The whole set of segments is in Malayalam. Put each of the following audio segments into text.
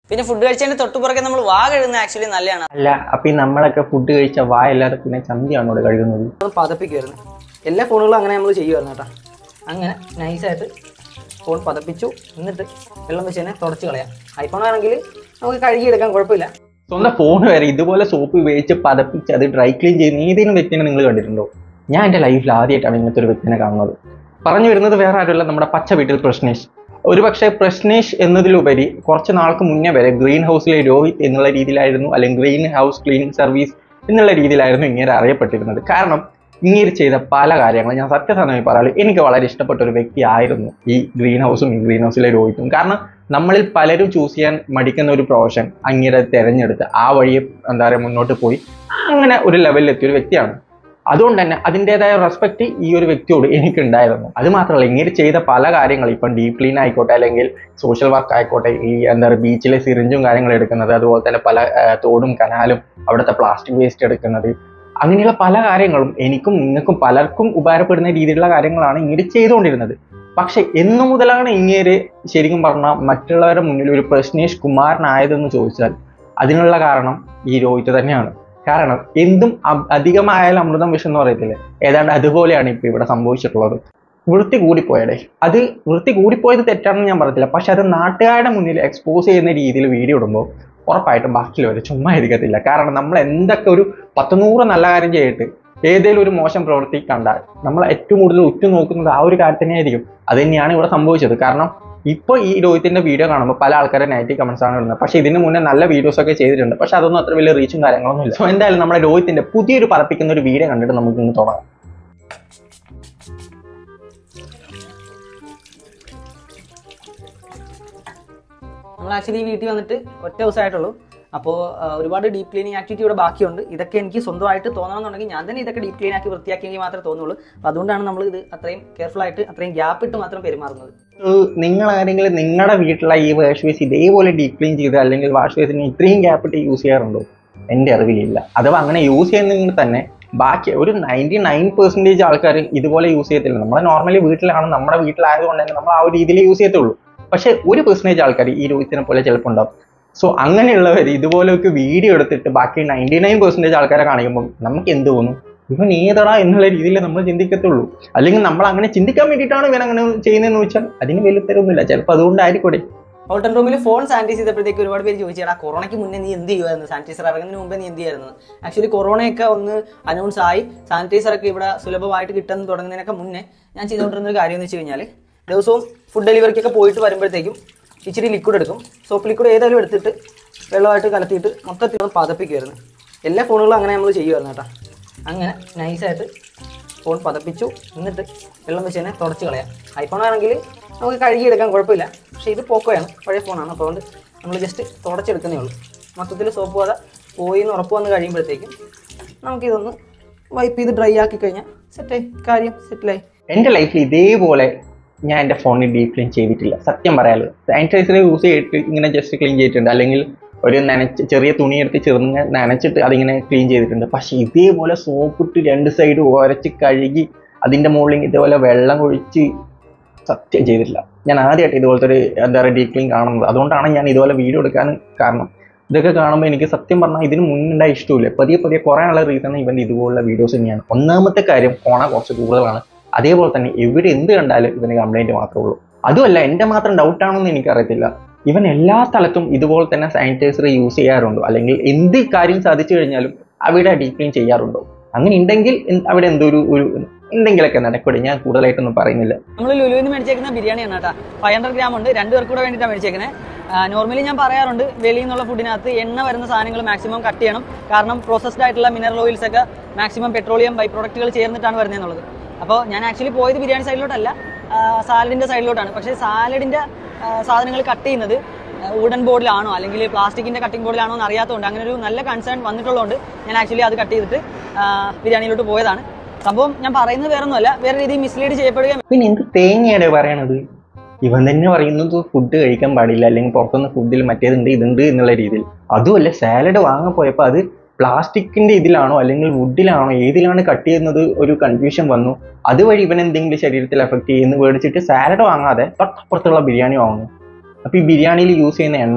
പിന്നെ ഫുഡ് കഴിച്ചതിന്റെ തൊട്ടുപുറകെ നമ്മൾ വാ കഴുകുന്നത് ആക്ച്വലി നല്ലതാണ്. അല്ല അപ്പൊ നമ്മളൊക്കെ ഫുഡ് കഴിച്ച വാ അല്ലാതെ പിന്നെ ചന്തിയാണോ ഇവിടെ കഴുകുന്നത്? പതപ്പിക്കുമായിരുന്നു. എല്ലാ ഫോണുകളും അങ്ങനെ നമ്മൾ ചെയ്യുമായിരുന്നു കേട്ടോ. അങ്ങനെ നൈസായിട്ട് ഫോൺ പതപ്പിച്ചു, എന്നിട്ട് വെള്ളം വെച്ച് തന്നെ തുടച്ച് കളയാം. ഐഫോൺ ആണെങ്കിൽ നമുക്ക് കഴുകിയെടുക്കാൻ കുഴപ്പമില്ല. സ്വന്തം ഫോൺ വരെ ഇതുപോലെ സോപ്പ് ഉപയോഗിച്ച് പതപ്പിച്ച് അത് ഡ്രൈ ക്ലീൻ ചെയ്യുന്ന ഏതെങ്കിലും വ്യക്തിനെ നിങ്ങൾ കണ്ടിട്ടുണ്ടോ? ഞാൻ എൻ്റെ ലൈഫിൽ ആദ്യമായിട്ടാണ് ഇങ്ങനത്തെ ഒരു വ്യക്തിനെ കാണുന്നത്. പറഞ്ഞു വരുന്നത് വേറെ ആരുമല്ല, നമ്മുടെ പച്ച വീട്ടിൽ പ്രശ്നേഷ്. ഒരുപക്ഷെ പ്രശ്നേഷ് എന്നതിലുപരി കുറച്ച് നാൾക്ക് മുന്നേ വരെ ഗ്രീൻ ഹൗസിലെ രോഹിത് എന്നുള്ള രീതിയിലായിരുന്നു, അല്ലെങ്കിൽ ഗ്രീൻ ഹൗസ് ക്ലീനിങ് സർവീസ് എന്നുള്ള രീതിയിലായിരുന്നു ഇങ്ങനെ അറിയപ്പെട്ടിരുന്നത്. കാരണം ഇങ്ങനെ ചെയ്ത പല കാര്യങ്ങളും ഞാൻ സത്യസന്ധമായി പറയാം, എനിക്ക് വളരെ ഇഷ്ടപ്പെട്ട ഒരു വ്യക്തിയായിരുന്നു ഈ ഗ്രീൻ ഹൗസും ഈ ഗ്രീൻ ഹൗസിലെ രോഹിത്തും. കാരണം നമ്മളിൽ പലരും ചൂസ് ചെയ്യാൻ മടിക്കുന്ന ഒരു പ്രൊഫഷൻ അങ്ങനെ തിരഞ്ഞെടുത്ത് ആ വഴിയെ എന്താ പറയുക മുന്നോട്ട് പോയി അങ്ങനെ ഒരു ലെവലിൽ എത്തിയ ഒരു വ്യക്തിയാണ്. അതുകൊണ്ട് തന്നെ അതിൻ്റെതായ റെസ്പെക്ട് ഈ ഒരു വ്യക്തിയോട് എനിക്കുണ്ടായിരുന്നു. അത് മാത്രമല്ല, ഇങ്ങനെ ചെയ്ത പല കാര്യങ്ങൾ, ഇപ്പം ഡീപ് ക്ലീൻ ആയിക്കോട്ടെ, അല്ലെങ്കിൽ സോഷ്യൽ വർക്ക് ആയിക്കോട്ടെ, ഈ എന്താ പറയുക ബീച്ചിലെ സിറിഞ്ചും കാര്യങ്ങളും എടുക്കുന്നത്, അതുപോലെ തന്നെ പല തോടും കനാലും അവിടുത്തെ പ്ലാസ്റ്റിക് വേസ്റ്റ് എടുക്കുന്നത്, അങ്ങനെയുള്ള പല കാര്യങ്ങളും എനിക്കും നിങ്ങൾക്കും പലർക്കും ഉപകാരപ്പെടുന്ന രീതിയിലുള്ള കാര്യങ്ങളാണ് ഇങ്ങനെ ചെയ്തുകൊണ്ടിരുന്നത്. പക്ഷെ എന്നു മുതലാണ് ഇങ്ങനെ ശരിക്കും പറഞ്ഞാൽ മറ്റുള്ളവരുടെ മുന്നിൽ ഒരു പ്രശ്നേഷ് കുമാരനായതെന്ന് ചോദിച്ചാൽ അതിനുള്ള കാരണം ഈ രോഹിത് തന്നെയാണ്. കാരണം എന്തും അധികമായാലും അമൃതം വിഷം എന്ന് പറയത്തില്ലേ, ഏതാണ്ട് അതുപോലെയാണ് ഇപ്പൊ ഇവിടെ സംഭവിച്ചിട്ടുള്ളത്. വൃത്തി കൂടിപ്പോയടേ. അത് വൃത്തി കൂടിപ്പോയത് തെറ്റാണെന്ന് ഞാൻ പറയത്തില്ല, പക്ഷെ അത് നാട്ടുകാരുടെ മുന്നിൽ എക്സ്പോസ് ചെയ്യുന്ന രീതിയിൽ വീഡിയോ ഇടുമ്പോൾ ഉറപ്പായിട്ടും ബാക്കിയുള്ളവർ ചുമ്മാ ഇരിക്കത്തില്ല. കാരണം നമ്മൾ എന്തൊക്കെ ഒരു 100 നല്ല കാര്യം ചെയ്തിട്ട് ഏതെങ്കിലും ഒരു മോശം പ്രവൃത്തി കണ്ടാൽ നമ്മൾ ഏറ്റവും കൂടുതൽ ഉറ്റുനോക്കുന്നത് ആ ഒരു കാര്യം തന്നെയായിരിക്കും. അത് തന്നെയാണ് ഇവിടെ സംഭവിച്ചത്. കാരണം ഇപ്പോൾ ഈ രോഹിത്തിന്റെ വീഡിയോ കാണുമ്പോൾ പല ആൾക്കാരെ നെഗറ്റീവ് കമന്റ്സ് ആണ് ഇടുന്നത്. പക്ഷേ ഇതിന് മുന്നേ നല്ല വീഡിയോസ് ഒക്കെ ചെയ്തിട്ടുണ്ട്, പക്ഷെ അതൊന്നും അത്ര വലിയ റീച്ചും കാര്യങ്ങളൊന്നും ഇല്ല. സോ എന്തായാലും നമ്മുടെ രോഹിത്തിന്റെ പുതിയൊരു പറപ്പിക്കുന്ന ഒരു വീഡിയോ കണ്ടിട്ട് നമുക്ക് ഇന്ന് തുടങ്ങാം. നമ്മൾ ആക്ച്വലി ഈ വീട്ടിൽ വന്നിട്ട് ഒറ്റ ദിവസമായിട്ടുള്ളൂ. അപ്പോൾ ഒരുപാട് ഡീപ്പ് ക്ലീനിങ് ആക്ടിവിറ്റി ഇവിടെ ബാക്കിയുണ്ട്. ഇതൊക്കെ എനിക്ക് സ്വന്തമായിട്ട് തോന്നണമെന്നുണ്ടെങ്കിൽ ഞാൻ തന്നെ ഇതൊക്കെ ഡീപ്പ് ക്ലീൻ ആക്കി വൃത്തിയാക്കിയെങ്കിൽ മാത്രമേ തോന്നുള്ളൂ. അപ്പോൾ അതുകൊണ്ടാണ് നമ്മൾ ഇത് അത്രയും കെയർഫുൾ ആയിട്ട് അത്രയും ഗ്യാപ്പ് ഇട്ട് മാത്രം പെരുമാറുന്നത്. നിങ്ങൾ ആരെങ്കിലും നിങ്ങളുടെ വീട്ടിലെ ഈ വാഷ് ബേസ് ഇതേപോലെ ഡീപ്പ് ക്ലീൻ ചെയ്ത് അല്ലെങ്കിൽ വാഷ് ബേസിന് ഇത്രയും ഗ്യാപ്പ് ഇട്ട് യൂസ് ചെയ്യാറുണ്ടോ? എൻ്റെ അറിവിലില്ല. അഥവാ അങ്ങനെ യൂസ് ചെയ്യുന്നെങ്കിൽ തന്നെ ബാക്കി ഒരു 99% ആൾക്കാർ ഇതുപോലെ യൂസ് ചെയ്യത്തില്ല. നമ്മളെ നോർമലി വീട്ടിലാണ്, നമ്മുടെ വീട്ടിലായതുകൊണ്ട് തന്നെ നമ്മൾ ആ ഒരു രീതിയിൽ യൂസ് ചെയ്യത്തുള്ളൂ. പക്ഷെ 1% ആൾക്കാർ ഈ രോഹിത്തിനെ പോലെ ചിലപ്പോൾ ഉണ്ടാവും. സോ അങ്ങനെയുള്ളവർ ഇതുപോലെയൊക്കെ വീഡിയോ എടുത്തിട്ട് ബാക്കി 99% ആൾക്കാരെ കാണിക്കുമ്പോൾ നമുക്ക് എന്ത് തോന്നും? ഇവൻ ഏതടാ എന്നുള്ള രീതിയിൽ നമ്മൾ ചിന്തിക്കത്തുള്ളൂ. അല്ലെങ്കിൽ നമ്മൾ അങ്ങനെ ചിന്തിക്കാൻ വേണ്ടിയിട്ടാണ് ഇവൻ അങ്ങനെ ചെയ്യുന്നതെന്ന് വെച്ചാൽ അതിന് വലിയ തരമൊന്നുമില്ല. ചിലപ്പോൾ അതുകൊണ്ടായിരിക്കൂടെ. ഹോട്ടൽ റൂമിൽ ഫോൺ സാനിറ്റൈസ് ചെയ്തപ്പോഴത്തേക്ക് ഒരുപാട് പേര് ചോദിച്ചാൽ കൊറോണയ്ക്ക് മുന്നേ നീ എന്ത് ചെയ്യുമായിരുന്നു, സാനിറ്റൈസർ ഇറങ്ങുന്നതിന് മുമ്പേ നീ എന്ത് ചെയ്യായിരുന്നു? ആക്ച്വലി കൊറോണയൊക്കെ ഒന്ന് അനൗൺസ് ആയി സാനിറ്റൈസറൊക്കെ ഇവിടെ സുലഭമായിട്ട് കിട്ടാൻ തുടങ്ങുന്നതിനൊക്കെ മുന്നേ ഞാൻ ചെയ്തുകൊണ്ടിരുന്ന ഒരു കാര്യം എന്ന് വെച്ച് കഴിഞ്ഞാൽ ദിവസവും ഫുഡ് ഡെലിവറിക്കൊക്കെ പോയിട്ട് വരുമ്പോഴത്തേക്കും ഇച്ചിരി ലിക്വിഡ് എടുക്കും. സോപ്പ് ലിക്വിഡ് ഏതായാലും എടുത്തിട്ട് വെള്ളമായിട്ട് കലത്തിയിട്ട് മൊത്തത്തിൽ പതപ്പിക്കുമായിരുന്നു. എല്ലാ ഫോണുകളും അങ്ങനെ നമ്മൾ ചെയ്യുമായിരുന്നു കേട്ടോ. അങ്ങനെ നൈസായിട്ട് ഫോൺ പതപ്പിച്ചു, എന്നിട്ട് വെള്ളം വെച്ച് തന്നെ തുടച്ച് കളയാം. ഐഫോൺ ആണെങ്കിൽ നമുക്ക് കഴുകിയെടുക്കാൻ കുഴപ്പമില്ല, പക്ഷേ ഇത് പോക്കോയാണ്, പഴയ ഫോണാണ്. അപ്പോൾ അതുകൊണ്ട് നമ്മൾ ജസ്റ്റ് തുടച്ചെടുക്കുന്നേ ഉള്ളൂ. മൊത്തത്തിൽ സോപ്പ് പത പോയി എന്ന് ഉറപ്പ് വന്ന് കഴിയുമ്പോഴത്തേക്കും നമുക്കിതൊന്ന് വൈപ്പ് ചെയ്ത് ഡ്രൈ ആക്കി കഴിഞ്ഞാൽ സെറ്റായി, കാര്യം സെറ്റിലായി. എൻ്റെ ലൈഫിൽ ഇതേപോലെ ഞാൻ എൻ്റെ ഫോണിൽ ഡീപ്പ് ക്ലീൻ ചെയ്തിട്ടില്ല, സത്യം പറയാലോ. സാനിറ്റൈസർ യൂസ് ചെയ്തിട്ട് ഇങ്ങനെ ജസ്റ്റ് ക്ലീൻ ചെയ്തിട്ടുണ്ട്, അല്ലെങ്കിൽ ഒരു ചെറിയ തുണി എടുത്ത് ചെറുങ്ങനെ നനച്ചിട്ട് അതിങ്ങനെ ക്ലീൻ ചെയ്തിട്ടുണ്ട്. പക്ഷെ ഇതേപോലെ സോപ്പിട്ട് 2 സൈഡ് ഉരച്ച് കഴുകി അതിൻ്റെ മുകളിൽ ഇതേപോലെ വെള്ളം ഒഴിച്ച് സത്യം ചെയ്തിട്ടില്ല. ഞാൻ ആദ്യമായിട്ട് ഇതുപോലത്തെ ഒരു എന്താ പറയുക ഡീപ്പ് ക്ലീൻ കാണുന്നത്. അതുകൊണ്ടാണ് ഞാൻ ഇതുപോലെ വീഡിയോ എടുക്കാൻ കാരണം. ഇതൊക്കെ കാണുമ്പോൾ എനിക്ക് സത്യം പറഞ്ഞാൽ ഇതിന് മുന്നുണ്ടായ ഇഷ്ടമില്ല. പതിയെ കുറയാനുള്ള റീസൺ ഇവൻ്റെ ഇതുപോലുള്ള വീഡിയോസ് തന്നെയാണ്. ഒന്നാമത്തെ കാര്യം ഫോണ കുറച്ച് കൂടുതലാണ്. അതേപോലെ തന്നെ എവിടെ എന്ത് കണ്ടാലും ഇവന് കംപ്ലൈൻറ്റ് മാത്രമേ ഉള്ളൂ. അതുമല്ല എൻ്റെ മാത്രം ഡൗട്ടാണെന്ന് എനിക്കറിയത്തില്ല, ഇവൻ എല്ലാ സ്ഥലത്തും ഇതുപോലെ തന്നെ സാനിറ്റൈസർ യൂസ് ചെയ്യാറുണ്ടോ, അല്ലെങ്കിൽ എന്ത് കാര്യം സാധിച്ചു കഴിഞ്ഞാലും അവിടെ ഡീപ്പ് ക്ലീൻ ചെയ്യാറുണ്ടോ? അങ്ങനെ ഉണ്ടെങ്കിൽ അവിടെ എന്തൊരു എന്തെങ്കിലുമൊക്കെ നടക്കൂടെ. ഞാൻ കൂടുതലായിട്ടൊന്നും പറയുന്നില്ല. നമ്മൾ ലുലുവിൽ നിന്ന് മേടിച്ചേക്കുന്ന ബിരിയാണിയാണ് കേട്ടോ. 500 ഗ്രാം ഉണ്ട്, 2 പേർക്ക് കൂടെ വേണ്ടിയിട്ടാണ് മേടിച്ചേക്കുന്നത്. നോർമലി ഞാൻ പറയാറുണ്ട് വെളിയിൽ നിന്നുള്ള ഫുഡിനകത്ത് എണ്ണ വരുന്ന സാധനങ്ങൾ മാക്സിമം കട്ട് ചെയ്യണം. കാരണം പ്രോസസ്ഡ് ആയിട്ടുള്ള മിനറൽ ഓയിൽസ് ഒക്കെ മാക്സിമം പെട്രോളിയം ബൈ പ്രൊഡക്റ്റുകൾ ചേർന്നിട്ടാണ് വരുന്നതെന്നുള്ളത്. അപ്പോൾ ഞാൻ ആക്ച്വലി പോയത് ബിരിയാണി സൈഡിലോട്ടല്ല, സാലഡിൻ്റെ സൈഡിലോട്ടാണ്. പക്ഷേ സാലഡിൻ്റെ സാധനങ്ങൾ കട്ട് ചെയ്യുന്നത് വുഡൻ ബോർഡിലാണോ അല്ലെങ്കിൽ പ്ലാസ്റ്റിക്കിൻ്റെ കട്ടിംഗ് ബോർഡിലാണോ എന്ന് അറിയാത്തതുകൊണ്ട് അങ്ങനെ ഒരു നല്ല കൺസേൺ വന്നിട്ടുള്ളതുകൊണ്ട് ഞാൻ ആക്ച്വലി അത് കട്ട് ചെയ്തിട്ട് ബിരിയാണിയിലോട്ട് പോയതാണ്. സംഭവം ഞാൻ പറയുന്നത് വേറെ ഒന്നുമല്ല, വേറെ രീതിയിൽ മിസ്ലീഡ് ചെയ്യപ്പെടുകയും. പിന്നെ എന്ത് തേങ്ങയാണ് പറയണത്? ഇവൻ തന്നെ പറയുന്നത് ഫുഡ് കഴിക്കാൻ പാടില്ല, അല്ലെങ്കിൽ പുറത്തുനിന്ന് ഫുഡിൽ മറ്റേതുണ്ട് ഇതുണ്ട് എന്നുള്ള രീതിയിൽ. അതുമല്ല, സാലഡ് വാങ്ങാൻ പോയപ്പോൾ അത് പ്ലാസ്റ്റിക്കിൻ്റെ ഇതിലാണോ അല്ലെങ്കിൽ വുഡിലാണോ ഏതിലാണ് കട്ട് ചെയ്യുന്നത് ഒരു കൺഫ്യൂഷൻ വന്നു. അതുവഴി ഇവൻ എന്തെങ്കിലും ശരീരത്തിൽ എഫക്ട് ചെയ്യുന്നു മേടിച്ചിട്ട് സാലഡ് വാങ്ങാതെ തൊട്ടപ്പുറത്തുള്ള ബിരിയാണി വാങ്ങുന്നു. അപ്പോൾ ഈ ബിരിയാണിയിൽ യൂസ് ചെയ്യുന്ന എണ്ണ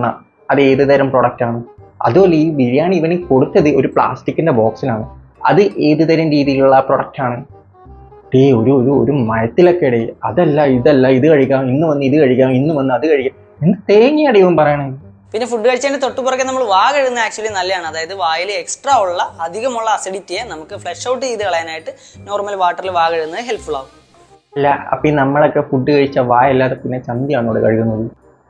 അത് ഏത് തരം പ്രൊഡക്റ്റ് ആണ്. അതുപോലെ ഈ ബിരിയാണി ഇവന് കൊടുത്തത് ഒരു പ്ലാസ്റ്റിക്കിന്റെ ബോക്സിലാണ്. അത് ഏത് തരം രീതിയിലുള്ള പ്രൊഡക്റ്റ് ആണ്. ഡേ ഒരു മയത്തിലൊക്കെ ഇടേ അതല്ല ഇതല്ല ഇത് കഴിക്കാം, ഇന്ന് വന്ന് ഇത് കഴിക്കാം, ഇന്ന് വന്ന് അത് കഴിക്കാം, എന്ത് തേങ്ങയാണ് ഇവൻ പറയണേ. പിന്നെ ഫുഡ് കഴിച്ചതിന്റെ തൊട്ടുപുറകെ നമ്മൾ വാ കഴുകുന്നത് ആക്ച്വലി നല്ലതാണ്. അതായത് വായിൽ എക്സ്ട്രാ ഉള്ള അധികമുള്ള അസിഡിറ്റിയെ നമുക്ക് ഫ്ലഷ് ഔട്ട് ചെയ്ത് കളയാനായിട്ട് നോർമൽ വാട്ടറിൽ വാ കഴുകുന്നത് ഹെൽപ്ഫുൾ ആവും. അല്ല അപ്പൊ ഈ നമ്മളൊക്കെ ഫുഡ് കഴിച്ച വാ അല്ലാതെ പിന്നെ ചന്തിയാണ് ഇവിടെ കഴുകുന്നത്.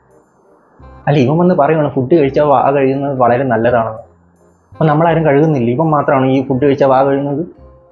അല്ല ഇവൻ വന്ന് പറയുകയാണ് ഫുഡ് കഴിച്ചാൽ വാ കഴുകുന്നത് വളരെ നല്ലതാണെന്ന്. അപ്പൊ നമ്മളാരും കഴുകുന്നില്ല, ഇവൻ മാത്രമാണ് ഈ ഫുഡ് കഴിച്ചാൽ വാ കഴുകുന്നത്.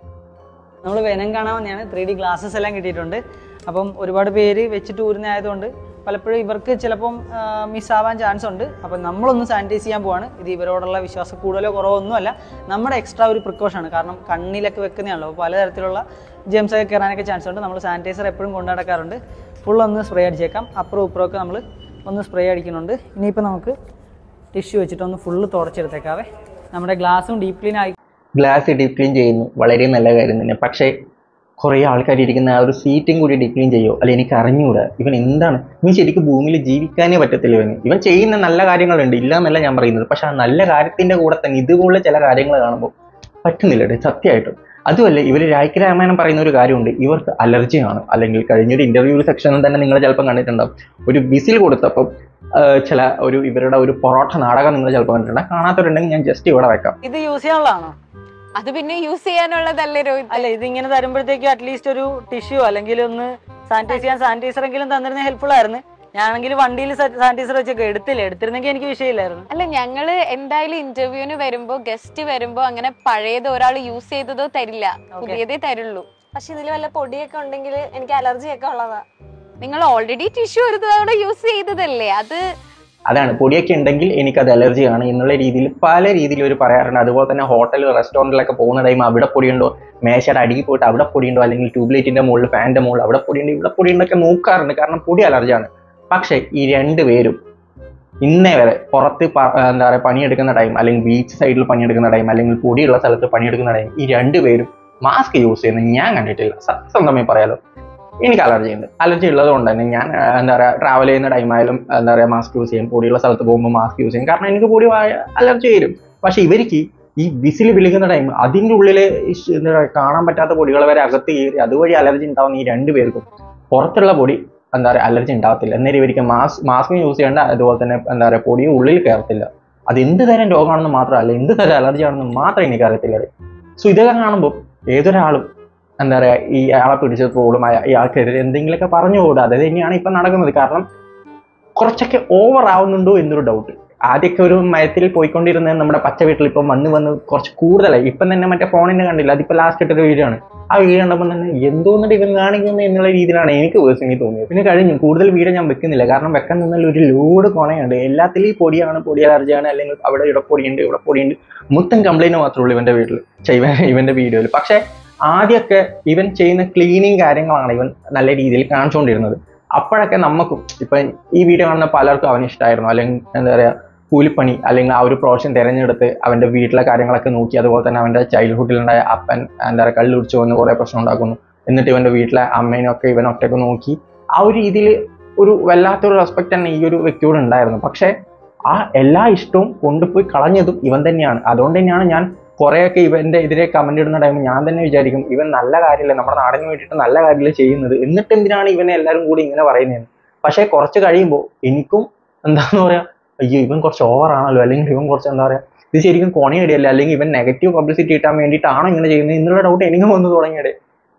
നമ്മൾ വെനം കാണാൻ വന്നെയാണ്. 3D ഗ്ലാസ്സസ് എല്ലാം കിട്ടിയിട്ടുണ്ട്. അപ്പം ഒരുപാട് പേര് വെച്ചിട്ട് ഊരുന്നതായതുകൊണ്ട് പലപ്പോഴും ഇവർക്ക് ചിലപ്പം മിസ്സാവാൻ ചാൻസ് ഉണ്ട്. അപ്പം നമ്മളൊന്ന് സാനിറ്റൈസ് ചെയ്യാൻ പോവാണ്. ഇത് ഇവരോടുള്ള വിശ്വാസം കൂടുതലോ കുറവോ ഒന്നുമല്ല, നമ്മുടെ എക്സ്ട്രാ ഒരു പ്രിക്കോഷനാണ്. കാരണം കണ്ണിലൊക്കെ വെക്കുന്നതാണല്ലോ, പലതരത്തിലുള്ള ജെംസ് ഒക്കെ കയറാനൊക്കെ ചാൻസ് ഉണ്ട്. നമ്മൾ സാനിറ്റൈസർ എപ്പോഴും കൊണ്ടു നടക്കാറുണ്ട്. ഫുള്ളൊന്ന് സ്പ്രേ അടിച്ചേക്കാം. അപ്പുറവും ഇപ്പുറമൊക്കെ നമ്മൾ ഒന്ന് സ്പ്രേ അടിക്കുന്നുണ്ട്. ഇനിയിപ്പോൾ നമുക്ക് ടിഷ്യൂ വെച്ചിട്ടൊന്ന് ഫുള്ള് തുടച്ചെടുത്തേക്കാവേ. നമ്മുടെ ഗ്ലാസും ഡീപ്പ് ക്ലീൻ ആയി. ഗ്ലാസ് ഡീപ് ക്ലീൻ ചെയ്യുന്നു, വളരെ നല്ല കാര്യം തന്നെ. പക്ഷേ കുറേ ആൾക്കാർ ഇരിക്കുന്ന ആ ഒരു സീറ്റും കൂടി ഡീപ് ക്ലീൻ ചെയ്യുമോ? അല്ല എനിക്ക് അറിഞ്ഞുകൂടാ ഇവൻ എന്താണ്. ഇവൻ ശരിക്കും ഭൂമിയിൽ ജീവിക്കാനേ പറ്റത്തില്ല. ഇവൻ ചെയ്യുന്ന നല്ല കാര്യങ്ങളുണ്ട്, ഇല്ല എന്നല്ല ഞാൻ പറയുന്നത്. പക്ഷെ ആ നല്ല കാര്യത്തിന്റെ കൂടെ തന്നെ ഇതുപോലെ ചില കാര്യങ്ങൾ കാണുമ്പോൾ പറ്റുന്നില്ല സത്യമായിട്ടും. അതുമല്ല ഇവർ രായ്ക്ക് രാമായണം പറയുന്ന ഒരു കാര്യമുണ്ട്, ഇവർക്ക് അലർജിയാണ്. അല്ലെങ്കിൽ കഴിഞ്ഞൊരു ഇന്റർവ്യൂ സെക്ഷനിൽ തന്നെ നിങ്ങൾ ചിലപ്പോൾ കണ്ടിട്ടുണ്ടാവും, ഒരു വിസിൽ കൊടുത്തപ്പം ചില ഇവരുടെ ഒരു പൊറോട്ട നാടകം നിങ്ങൾ ചിലപ്പോൾ കണ്ടിട്ടുണ്ടാവും. കാണാത്തവരുണ്ടെങ്കിൽ ഞാൻ ജസ്റ്റ് ഇവിടെ വെക്കാം. ഇത് യൂസ് ചെയ്യാനുള്ളതാണോ? അത് പിന്നെ യൂസ് ചെയ്യാനുള്ളതല്ലേ രോഹിത്? അല്ല ഇത് ഇങ്ങനെ തരുമ്പോഴത്തേക്കും അറ്റ്ലീസ്റ്റ് ഒരു ടിഷ്യൂ അല്ലെങ്കിൽ ഒന്ന് സാനിറ്റൈസ് ചെയ്യാൻ സാനിറ്റൈസർ എങ്കിലും തന്നിരുന്ന ഹെൽപ്ഫുൾ ആയിരുന്നു. ഞാനെങ്കിൽ വണ്ടിയിൽ സാനിറ്റൈസർ വെച്ചൊക്കെ എടുത്തിരുന്നെങ്കിൽ എനിക്ക് വിഷയമില്ലായിരുന്നു. അല്ല ഞങ്ങള് എന്തായാലും ഇന്റർവ്യൂവിന് വരുമ്പോ ഗസ്റ്റ് വരുമ്പോ അങ്ങനെ പഴയത് ഒരാൾ യൂസ് ചെയ്തതോ തരില്ല, പുതിയതേ തരുള്ളൂ. പക്ഷെ ഇതിൽ വല്ല പൊടിയൊക്കെ ഉണ്ടെങ്കിൽ എനിക്ക് അലർജി ഒക്കെ ഉള്ളതാ. നിങ്ങൾ ഓൾറെഡി ടിഷ്യൂ ഒരു തവണ യൂസ് ചെയ്തതല്ലേ, അതാണ് പൊടിയൊക്കെ ഉണ്ടെങ്കിൽ എനിക്കത് അലർജിയാണ് എന്നുള്ള രീതിയിൽ പല രീതിയിൽ അവർ പറയാറുണ്ട്. അതുപോലെ തന്നെ ഹോട്ടൽ റെസ്റ്റോറൻറ്റിലൊക്കെ പോകുന്ന ടൈം അവിടെ പൊടിയുണ്ടോ, മേശയുടെ അടിയിൽ പോയിട്ട് അവിടെ പൊടിയുണ്ടോ, അല്ലെങ്കിൽ ട്യൂബ് ലൈറ്റിന്റെ മുകളിൽ ഫാനിന്റെ മുകളിൽ അവിടെ പൊടിയുണ്ട് ഇവിടെ പൊടിയുണ്ടൊക്കെ നോക്കാറുണ്ട്. കാരണം പൊടി അലർജിയാണ്. പക്ഷെ ഈ രണ്ടുപേരും ഇന്നേ വരെ പുറത്ത് എന്താ പറയുക പണിയെടുക്കുന്ന ടൈം, അല്ലെങ്കിൽ ബീച്ച് സൈഡിൽ പണിയെടുക്കുന്ന ടൈം, അല്ലെങ്കിൽ പൊടിയുള്ള സ്ഥലത്ത് പണിയെടുക്കുന്ന ടൈം ഈ രണ്ടുപേരും മാസ്ക് യൂസ് ചെയ്യുന്നത് ഞാൻ കണ്ടിട്ടില്ല. സത്യസന്ധമായി പറയാലോ, എനിക്ക് അലർജി ഉണ്ട്. അലർജി ഉള്ളത് കൊണ്ട് തന്നെ ഞാൻ എന്താ പറയുക ട്രാവൽ ചെയ്യുന്ന ടൈമായാലും എന്താ പറയുക മാസ്ക് യൂസ് ചെയ്യും. പൊടിയുള്ള സ്ഥലത്ത് പോകുമ്പോൾ മാസ്ക് യൂസ് ചെയ്യും. കാരണം എനിക്ക് പൊടി അലർജി വരും. പക്ഷെ ഇവർക്ക് ഈ വിസിൽ വിളിക്കുന്ന ടൈം അതിൻ്റെ ഉള്ളിൽ എന്താ പറയുക കാണാൻ പറ്റാത്ത പൊടികൾ വരെ അകത്ത് കയറി അതുവഴി അലർജി ഉണ്ടാവുന്ന ഈ രണ്ടുപേർക്കും പുറത്തുള്ള പൊടി എന്താ പറയുക അലർജി ഉണ്ടാവത്തില്ല. എന്നേരം ഇവർക്ക് മാസ്ക് യൂസ് ചെയ്യേണ്ട, അതുപോലെ തന്നെ എന്താ പറയുക പൊടി ഉള്ളിൽ കയറത്തില്ല. അത് എന്ത് തരം രോഗമാണെന്ന് മാത്രമല്ല എന്ത് തരം അലർജി ആണെന്ന് മാത്രം എനിക്കറിയത്തില്ല. സോ ഇതൊക്കെ കാണുമ്പോൾ ഏതൊരാളും എന്താ പറയുക ഈ ആളെ പിടിച്ചത് പ്രോബ്ലമായ ഇയാൾക്കെതിരെ എന്തെങ്കിലുമൊക്കെ പറഞ്ഞു പോടുക. അത് തന്നെയാണ് ഇപ്പം നടക്കുന്നത്. കാരണം കുറച്ചൊക്കെ ഓവർ ആവുന്നുണ്ടോ എന്നൊരു ഡൗട്ട്. ആദ്യമൊക്കെ ഒരു മയത്തിൽ പോയിക്കൊണ്ടിരുന്നത് നമ്മുടെ പച്ച വീട്ടിൽ ഇപ്പം വന്ന് കുറച്ച് കൂടുതലായി. ഇപ്പം തന്നെ മറ്റേ ഫോണിനെ കണ്ടില്ല, അതിപ്പോൾ ലാസ്റ്റ് ഇട്ടൊരു വീഡിയോ ആണ്. ആ വീഡിയോ കണ്ടപ്പോൾ തന്നെ എന്തോന്നിട്ട് ഇവൻ കാണിക്കുന്നത് എന്നുള്ള രീതിയിലാണ് എനിക്ക് പേഴ്സണലി തോന്നിയത്. പിന്നെ കഴിഞ്ഞു കൂടുതൽ വീഡിയോ ഞാൻ വെക്കുന്നില്ല. കാരണം വെക്കാൻ നിന്നാൽ ഒരു ലോഡ് കൊണയുണ്ട്. എല്ലാത്തിലും ഈ പൊടിയാണ്, പൊടി അലർജിയാണ്, അല്ലെങ്കിൽ അവിടെ ഇവിടെ പൊടിയുണ്ട് മൊത്തം കംപ്ലൈൻറ്റ് മാത്രമേ ഉള്ളൂ ഇവൻ്റെ വീട്ടിൽ ഇവൻ്റെ വീഡിയോയിൽ. പക്ഷേ ആദ്യമൊക്കെ ഇവൻ ചെയ്യുന്ന ക്ലീനിങ് കാര്യങ്ങളാണ് ഇവൻ നല്ല രീതിയിൽ കാണിച്ചുകൊണ്ടിരുന്നത്. അപ്പോഴൊക്കെ നമുക്കും ഇപ്പം ഈ വീഡിയോ കാണുന്ന പലർക്കും അവന് ഇഷ്ടമായിരുന്നു. അല്ലെങ്കിൽ എന്താ പറയുക കൂലിപ്പണി അല്ലെങ്കിൽ ആ ഒരു പ്രൊഫഷൻ തിരഞ്ഞെടുത്ത് അവൻ്റെ വീട്ടിലെ കാര്യങ്ങളൊക്കെ നോക്കി, അതുപോലെ തന്നെ അവൻ്റെ ചൈൽഡ്ഹുഡിലുണ്ടായ അപ്പൻ എന്താ പറയുക കള്ളു കുടിച്ചു വന്ന് കുറേ പ്രശ്നം ഉണ്ടാക്കുന്നു. എന്നിട്ട് ഇവൻ്റെ വീട്ടിലെ അമ്മേനൊക്കെ ഇവനൊറ്റൊക്കെ നോക്കി ആ ഒരു രീതിയിൽ ഒരു വല്ലാത്തൊരു റെസ്പെക്റ്റ് തന്നെ ഈ ഒരു വ്യക്തിയോട് ഉണ്ടായിരുന്നു. പക്ഷേ ആ എല്ലാ ഇഷ്ടവും കൊണ്ടുപോയി കളഞ്ഞതും ഇവൻ തന്നെയാണ്. അതുകൊണ്ട് തന്നെയാണ് ഞാൻ കുറേയൊക്കെ ഇവൻ്റെ എതിരെ കമന്റ് ഇടുന്ന ടൈം ഞാൻ തന്നെ വിചാരിക്കും ഇവൻ നല്ല കാര്യമില്ല, നമ്മുടെ നാടിന് വേണ്ടിയിട്ട് നല്ല കാര്യമില്ല ചെയ്യുന്നത്, എന്നിട്ട് എന്തിനാണ് ഇവനെ എല്ലാവരും കൂടി ഇങ്ങനെ പറയുന്നതെന്ന്. പക്ഷേ കുറച്ച് കഴിയുമ്പോൾ എനിക്കും എന്താന്ന് പറയാ, അയ്യോ ഇവൻ കുറച്ച് ഓവറാണല്ലോ, അല്ലെങ്കിൽ ഇവൻ കുറച്ച് എന്താ പറയാ ഇത് ശരിക്കും കൊണയടിയല്ല, അല്ലെങ്കിൽ ഇവൻ നെഗറ്റീവ് പബ്ലിസിറ്റി കിട്ടാൻ വേണ്ടിയിട്ടാണോ ഇങ്ങനെ ചെയ്യുന്നത് എന്നുള്ള ഡൗട്ട് എനിക്കും വന്ന് തുടങ്ങിയത്.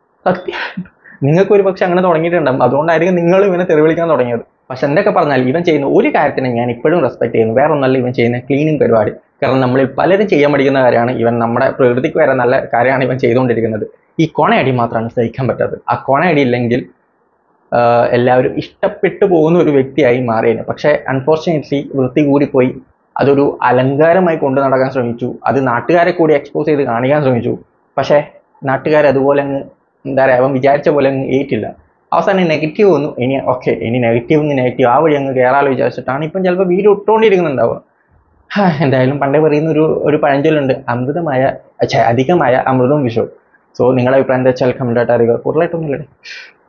സത്യം നിങ്ങൾക്ക് ഒരു പക്ഷെ അങ്ങനെ തുടങ്ങിയിട്ടുണ്ടാകും. അതുകൊണ്ടായിരിക്കും നിങ്ങൾ ഇവനെ തെറിവിളിക്കാൻ തുടങ്ങിയത്. പക്ഷെ എന്തൊക്കെ പറഞ്ഞാൽ ഇവൻ ചെയ്യുന്ന ഒരു കാര്യത്തിനെ ഞാൻ ഇപ്പോഴും റെസ്പെക്ട് ചെയ്യുന്നു. വേറെ ഒന്നല്ല ഇവൻ ചെയ്യുന്ന ക്ലീനിങ് പരിപാടി. കാരണം നമ്മളിൽ പലരും ചെയ്യാൻ പഠിക്കുന്ന കാര്യമാണ്. ഇവൻ നമ്മുടെ പ്രകൃതിക്ക് വരെ നല്ല കാര്യമാണ് ഇവൻ ചെയ്തുകൊണ്ടിരിക്കുന്നത്. ഈ കൊണയടി മാത്രമാണ് സഹിക്കാൻ പറ്റാത്തത്. ആ കൊണയടി ഇല്ലെങ്കിൽ എല്ലാവരും ഇഷ്ടപ്പെട്ടു പോകുന്ന ഒരു വ്യക്തിയായി മാറിയേനെ. പക്ഷേ അൺഫോർച്ചുനേറ്റ്ലി വൃത്തി കൂടിപ്പോയി. അതൊരു അലങ്കാരമായി കൊണ്ടു നടക്കാൻ ശ്രമിച്ചു. അത് നാട്ടുകാരെ കൂടി എക്സ്പോസ് ചെയ്ത് കാണിക്കാൻ ശ്രമിച്ചു. പക്ഷേ നാട്ടുകാർ അതുപോലെ അങ്ങ് എന്താ പറയുക അവൻ വിചാരിച്ച പോലെ അങ്ങ് ഏറ്റില്ല. അവസാനം നെഗറ്റീവ് വന്നു. ഇനി നെഗറ്റീവ് ആ വഴി അങ്ങ് കയറാലോ വിചാരിച്ചിട്ടാണ് ഇപ്പം ചിലപ്പോൾ വീഡിയോ ഇട്ടുകൊണ്ടിരിക്കുന്നുണ്ടാവുക. എന്തായാലും പണ്ടേ പറയുന്ന ഒരു പഴഞ്ചൊല്ലുണ്ട്, അധികമായ അമൃതവും വിഷവും. സോ നിങ്ങളുടെ അഭിപ്രായം എന്താ വെച്ചാൽ കമൻറ്റായിട്ട് അറിയുക. കൂടുതലായിട്ടൊന്നുമില്ലേ.